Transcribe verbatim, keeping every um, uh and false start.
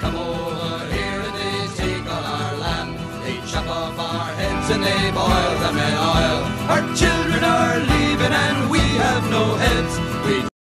come over here and they take all our land. They chop off our heads and they boil them in oil. Our children are leaving and we have no heads. We